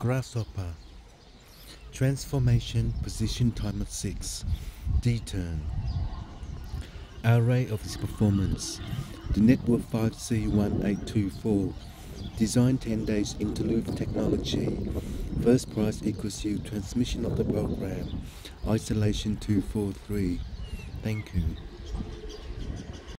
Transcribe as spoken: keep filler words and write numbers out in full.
Grasshopper. Transformation position timer six. D-turn. Array of his performance. The network five C one eight two four. Design ten days interlude technology. First price equals you. Transmission of the program. Isolation two four three. Thank you.